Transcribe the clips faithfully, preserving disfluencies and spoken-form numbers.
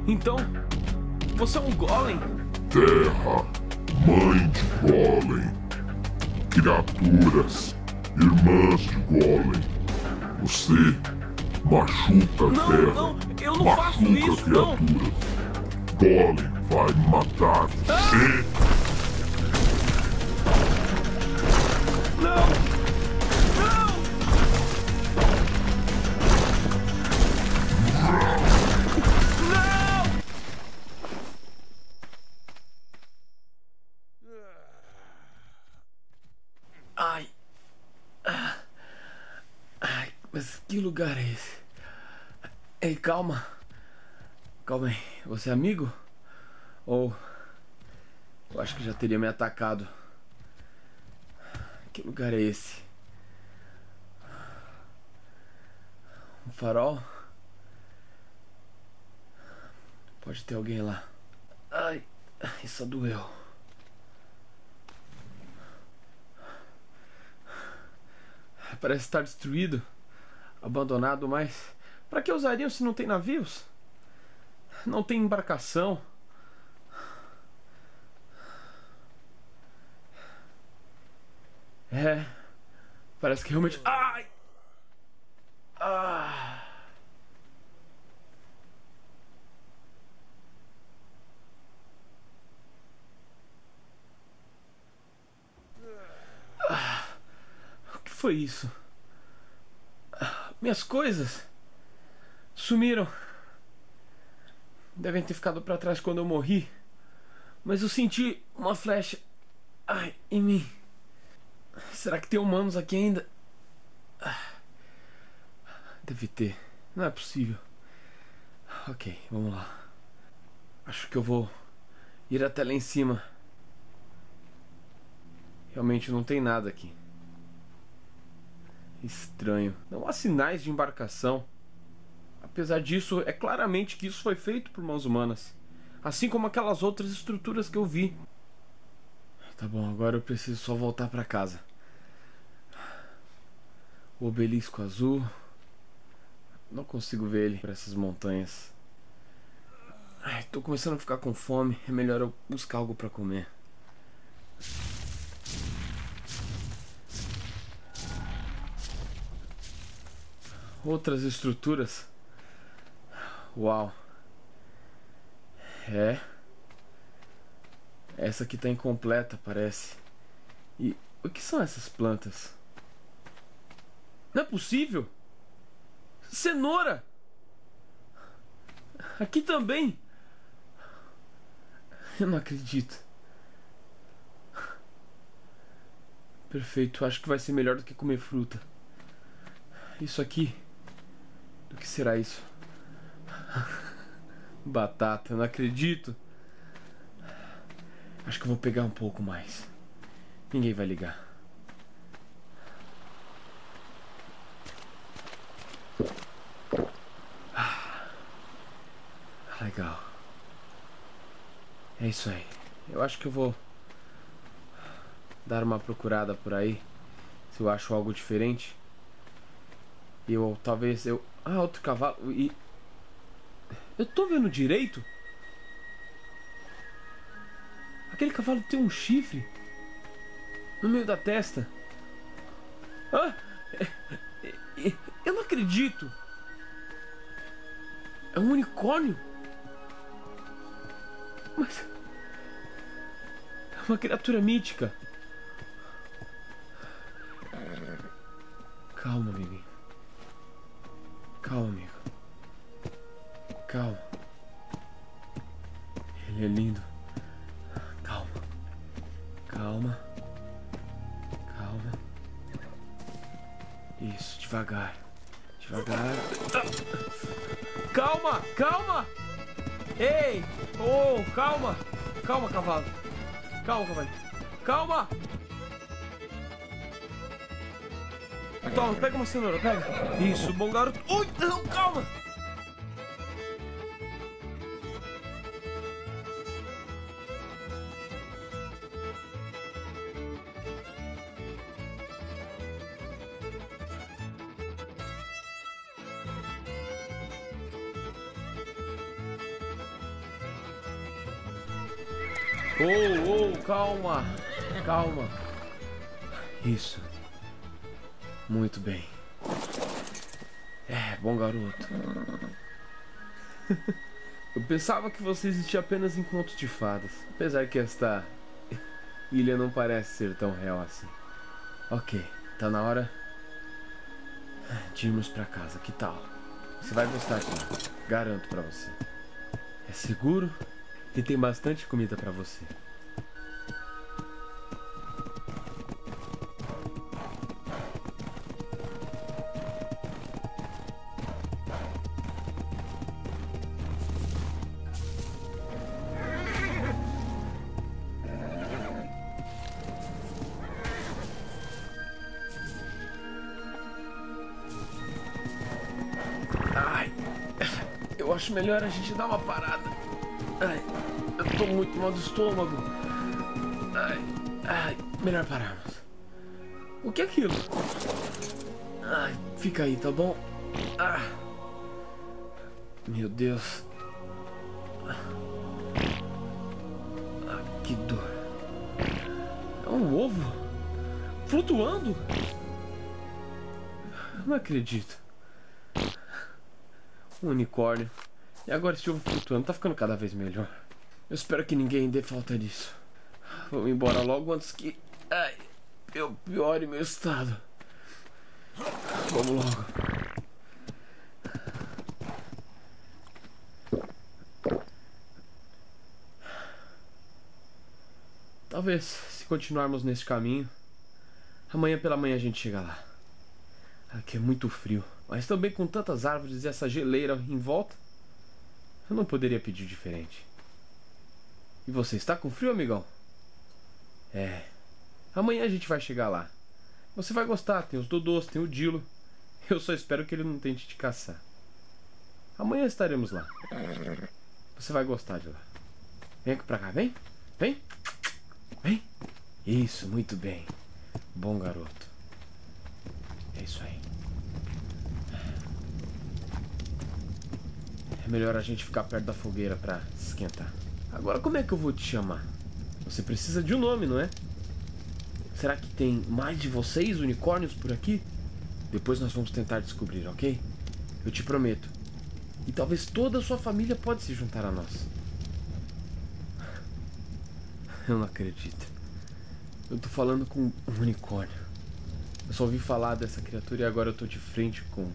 Então, você é um golem? Terra, mãe de golem. Criaturas, irmãs de golem. Você machuca a Não, terra. não, eu não machuca faço isso, não. criaturas. Golem vai matar você. Não! Não! Não! Ai. Ai, mas que lugar é esse? Ei, calma. Calma aí. Você é amigo? Ou... eu acho que já teria me atacado. Que lugar é esse? Um farol? Pode ter alguém lá. Ai, isso doeu. Parece estar destruído, abandonado, mas para que usariam se não tem navios? Não tem embarcação. É, parece que realmente... Ai! Ah! Ah! O que foi isso? Minhas coisas sumiram. Devem ter ficado para trás quando eu morri. Mas eu senti uma flecha, ai, em mim. Será que tem humanos aqui ainda? Deve ter. Não é possível. Ok, vamos lá. Acho que eu vou ir até lá em cima. Realmente não tem nada aqui. Estranho. Não há sinais de embarcação. Apesar disso, é claramente que isso foi feito por mãos humanas. Assim como aquelas outras estruturas que eu vi. Tá bom, agora eu preciso só voltar pra casa. O obelisco azul. Não consigo ver ele por essas montanhas. Ai, tô começando a ficar com fome. É melhor eu buscar algo pra comer. Outras estruturas. Uau. É. Essa aqui tá incompleta, parece. E o que são essas plantas? Não é possível! Cenoura! Aqui também! Eu não acredito. Perfeito, acho que vai ser melhor do que comer fruta. Isso aqui... do que será isso? Batata, eu não acredito. Acho que eu vou pegar um pouco mais. Ninguém vai ligar. Ah, legal. É isso aí. Eu acho que eu vou dar uma procurada por aí. Se eu acho algo diferente. E eu talvez eu... Ah, outro cavalo. E... eu tô vendo direito? Aquele cavalo tem um chifre no meio da testa. Ah! Eu não acredito. É um unicórnio. Mas... é uma criatura mítica. Calma, amiguinho. Calma, amigo. Calma. Ele é lindo. Calma. Calma. Calma. Isso, devagar. Devagar. Calma, calma! Ei! Oh, calma! Calma, cavalo. Calma, cavalo. Calma! Toma, pega uma cenoura, pega. Isso, bom garoto. Ui, não, calma! Oh, oh, calma. Calma. Isso. Muito bem. É, bom garoto. Eu pensava que você existia apenas em contos de fadas. Apesar que esta ilha não parece ser tão real assim. Ok, tá na hora de irmos pra casa, que tal? Você vai gostar de lá, garanto pra você. É seguro e tem bastante comida pra você. Ai, eu acho melhor a gente dar uma parada. Ai, eu tô muito mal do estômago. Ai, ai, melhor pararmos. O que é aquilo? Ai, fica aí, tá bom? Ah, meu Deus. Ah, que dor. É um ovo flutuando? Não acredito. Um unicórnio. E agora esse ovo flutuando tá ficando cada vez melhor. Eu espero que ninguém dê falta disso. Vamos embora logo antes que... Ai, eu piore meu estado. Vamos logo. Talvez, se continuarmos nesse caminho, amanhã pela manhã a gente chega lá. Aqui é muito frio, mas também com tantas árvores e essa geleira em volta, eu não poderia pedir diferente. E você está com frio, amigão? É. Amanhã a gente vai chegar lá. Você vai gostar, tem os Dodôs, tem o Dilo. Eu só espero que ele não tente te caçar. Amanhã estaremos lá. Você vai gostar de lá. Vem aqui pra cá, vem. Vem. Vem. Isso, muito bem. Bom garoto. É isso aí. É melhor a gente ficar perto da fogueira pra se esquentar. Agora como é que eu vou te chamar? Você precisa de um nome, não é? Será que tem mais de vocês unicórnios por aqui? Depois nós vamos tentar descobrir, ok? Eu te prometo. E talvez toda a sua família pode se juntar a nós. Eu não acredito. Eu tô falando com um unicórnio. Eu só ouvi falar dessa criatura e agora eu tô de frente com...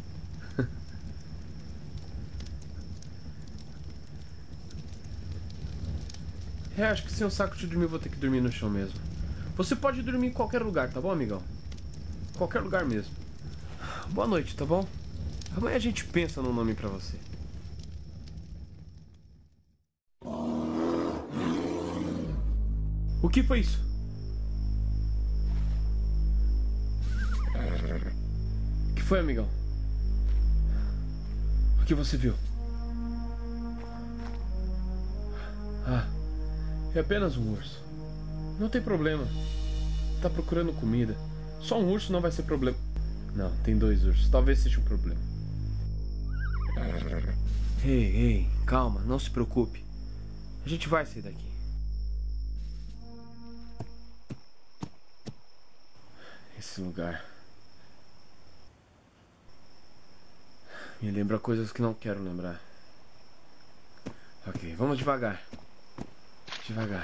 É, acho que sem um saco de dormir eu vou ter que dormir no chão mesmo. Você pode dormir em qualquer lugar, tá bom, amigão? Qualquer lugar mesmo. Boa noite, tá bom? Amanhã a gente pensa num nome pra você. O que foi isso? O que foi, amigão? O que você viu? Ah, é apenas um urso. Não tem problema. Tá procurando comida. Só um urso não vai ser problema. Não, tem dois ursos. Talvez seja um problema. Ei, ei, calma, não se preocupe. A gente vai sair daqui. Esse lugar me lembra coisas que não quero lembrar. Ok, vamos devagar. Devagar.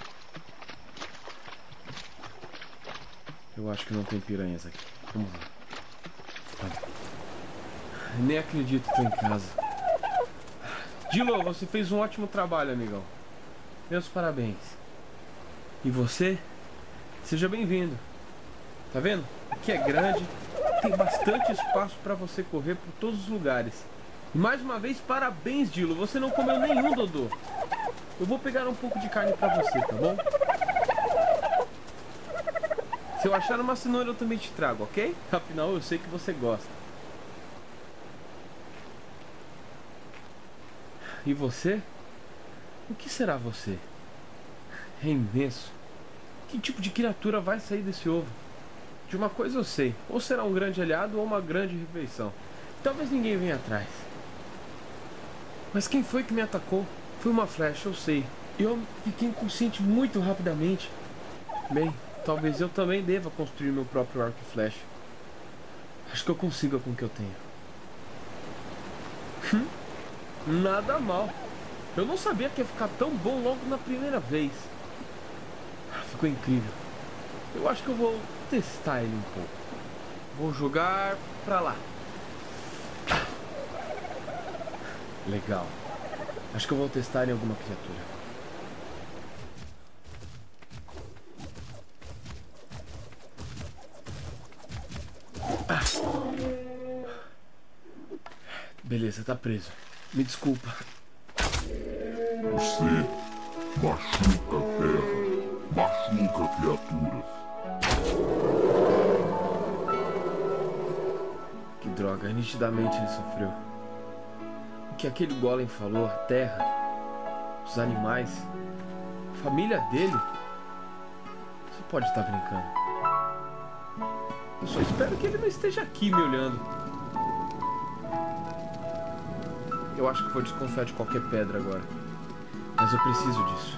Eu acho que não tem piranhas aqui. Vamos lá. Tá. Nem acredito que tô em casa. Dilo, você fez um ótimo trabalho, amigão. Meus parabéns. E você? Seja bem-vindo. Tá vendo? Aqui é grande. Tem bastante espaço para você correr por todos os lugares. E mais uma vez, parabéns, Dilo. Você não comeu nenhum, Dodô. Eu vou pegar um pouco de carne para você, tá bom? Se eu achar uma cenoura, eu também te trago, ok? Afinal, eu sei que você gosta. E você? O que será você? É imenso. Que tipo de criatura vai sair desse ovo? De uma coisa eu sei. Ou será um grande aliado ou uma grande refeição. Talvez ninguém venha atrás. Mas quem foi que me atacou? Foi uma flecha, eu sei. Eu fiquei inconsciente muito rapidamente. Bem, talvez eu também deva construir meu próprio arco e flecha. Acho que eu consigo com o que eu tenho. Hum, nada mal. Eu não sabia que ia ficar tão bom logo na primeira vez. Ficou incrível. Eu acho que eu vou testar ele um pouco. Vou jogar pra lá. Legal. Acho que eu vou testar em alguma criatura. Beleza, tá preso. Me desculpa. Você machuca a terra, machuca criaturas. Que droga, nitidamente ele sofreu. O que aquele golem falou, a terra, os animais, a família dele. Você pode estar brincando. Eu só espero que ele não esteja aqui me olhando. Eu acho que vou desconfiar de qualquer pedra agora. Mas eu preciso disso.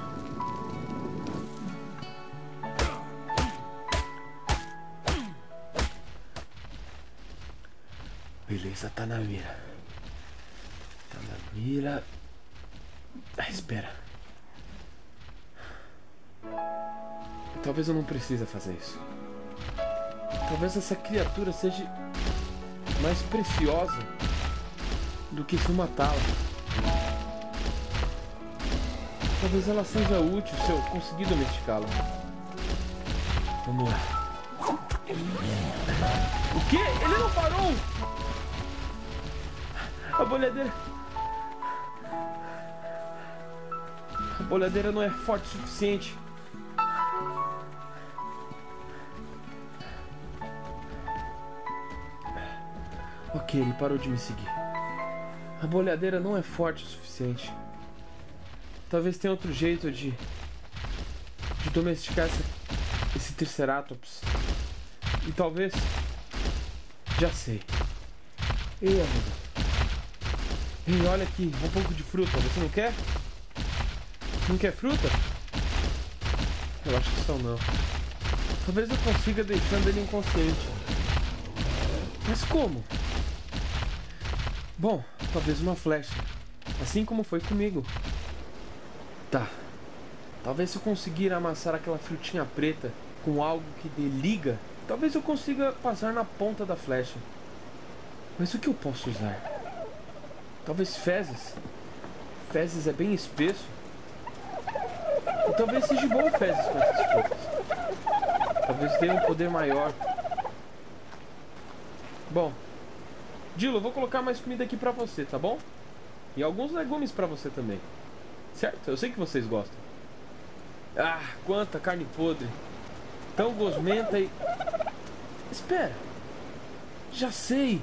Beleza, tá na mira. Tá na mira. Ah, espera. Talvez eu não precise fazer isso. Talvez essa criatura seja mais preciosa do que se matá-la. Talvez ela seja útil se eu conseguir domesticá-la. Vamos lá. O quê? Ele não parou! A bolhadeira... A bolhadeira não é forte o suficiente. Ok, ele parou de me seguir. A bolhadeira não é forte o suficiente. Talvez tenha outro jeito de... de domesticar esse, esse Triceratops. E talvez... Já sei. Ei, amigo. Ei, olha aqui. Um pouco de fruta. Você não quer? Não quer fruta? Eu acho que só não. Talvez eu consiga deixando ele inconsciente. Mas como? Bom, talvez uma flecha. Assim como foi comigo. Tá. Talvez se eu conseguir amassar aquela frutinha preta com algo que dê liga, talvez eu consiga passar na ponta da flecha. Mas o que eu posso usar? Talvez fezes. Fezes é bem espesso. E talvez seja bom fezes com essas frutas. Talvez dê um poder maior. Bom, Dilo, eu vou colocar mais comida aqui pra você, tá bom? E alguns legumes pra você também. Certo? Eu sei que vocês gostam. Ah, quanta carne podre. Tão gosmenta e... Espera. Já sei.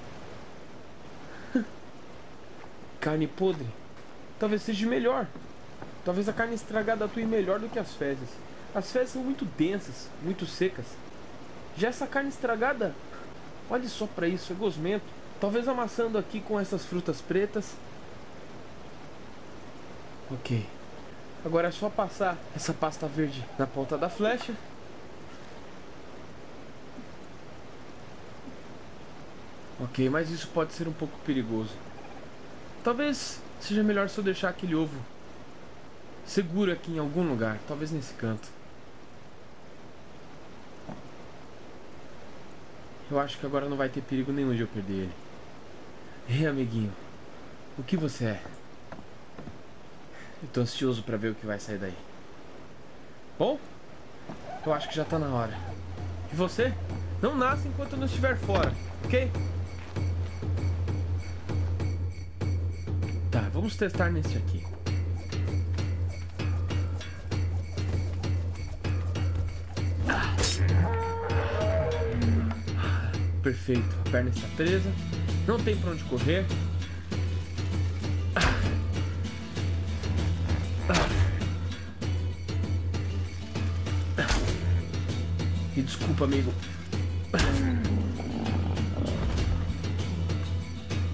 Carne podre. Talvez seja melhor. Talvez a carne estragada atue melhor do que as fezes. As fezes são muito densas, muito secas. Já essa carne estragada... Olhe só pra isso, é gosmento. Talvez amassando aqui com essas frutas pretas. Ok. Agora é só passar essa pasta verde na ponta da flecha. Ok, mas isso pode ser um pouco perigoso. Talvez seja melhor se eu deixar aquele ovo seguro aqui em algum lugar. Talvez nesse canto. Eu acho que agora não vai ter perigo nenhum de eu perder ele. Ei, amiguinho. O que você é? Eu tô ansioso pra ver o que vai sair daí. Bom, eu acho que já tá na hora. E você? Não nasce enquanto eu não estiver fora, ok? Tá, vamos testar nesse aqui. Ah. Perfeito, a perna está presa. Não tem pra onde correr. Ah. Ah. Me desculpa, amigo.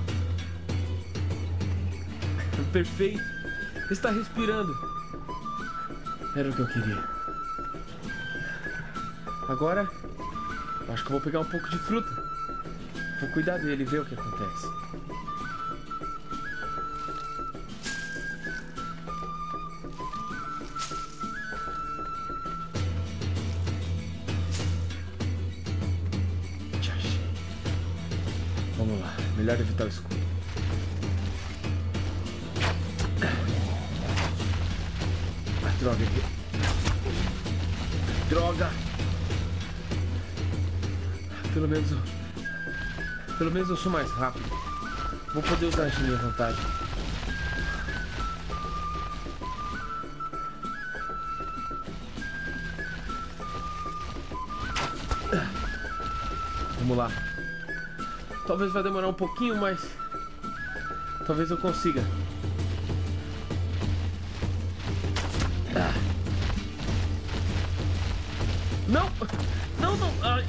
Perfeito. Está respirando. Era o que eu queria. Agora, eu acho que eu vou pegar um pouco de fruta. Vou cuidar dele e ver o que acontece. Te achei. Vamos lá, melhor evitar o escuro. Ah, droga. Droga! Pelo menos eu... Pelo menos eu sou mais rápido. Vou poder usar isso em minha vantagem. Vamos lá. Talvez vai demorar um pouquinho, mas... talvez eu consiga. Não! Não, não! Ai.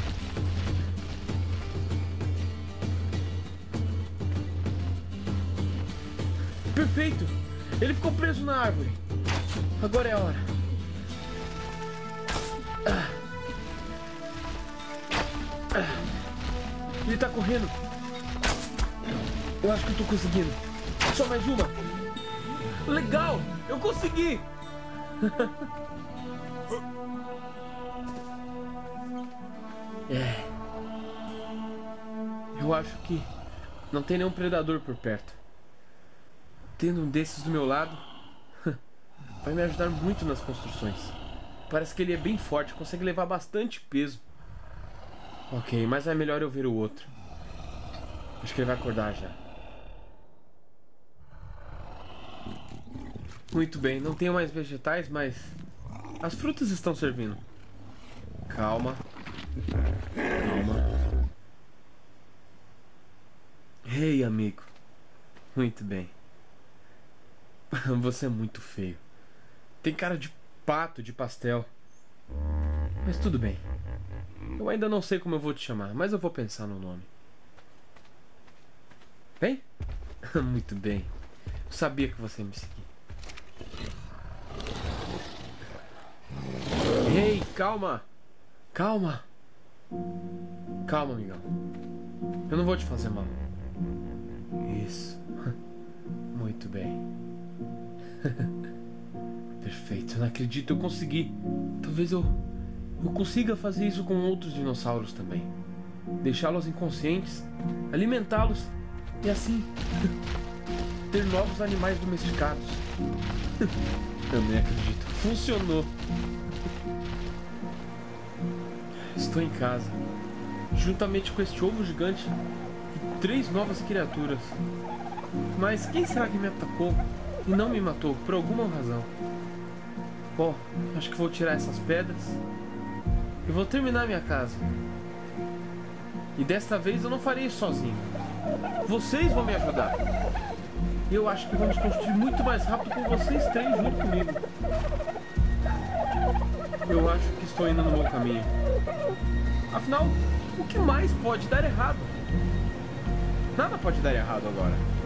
Perfeito! Ele ficou preso na árvore. Agora é a hora. Ah. Ah. Ele tá correndo. Eu acho que eu tô conseguindo. Só mais uma. Legal! Eu consegui! É. Eu acho que não tem nenhum predador por perto. Tendo um desses do meu lado vai me ajudar muito nas construções. Parece que ele é bem forte, consegue levar bastante peso. Ok, mas é melhor eu ver o outro. Acho que ele vai acordar já. Muito bem, não tenho mais vegetais, mas as frutas estão servindo. Calma. Calma. Ei, amigo. Muito bem. Você é muito feio. Tem cara de pato de pastel. Mas tudo bem. Eu ainda não sei como eu vou te chamar, mas eu vou pensar no nome. Bem? Muito bem. Eu sabia que você ia me seguir. Ei, calma! Calma! Calma, amigão. Eu não vou te fazer mal. Isso. Muito bem. Perfeito. Eu não acredito. Eu consegui. Talvez eu... Eu consiga fazer isso com outros dinossauros também. Deixá-los inconscientes. Alimentá-los. E assim... ter novos animais domesticados. Eu nem acredito. Funcionou. Estou em casa, juntamente com este ovo gigante e três novas criaturas. Mas quem será que me atacou e não me matou por alguma razão? Bom, acho que vou tirar essas pedras e vou terminar minha casa. E desta vez eu não farei isso sozinho. Vocês vão me ajudar. Eu acho que vamos construir muito mais rápido com vocês três junto comigo. Eu acho que estou indo no bom caminho. Afinal, o que mais pode dar errado? Nada pode dar errado agora.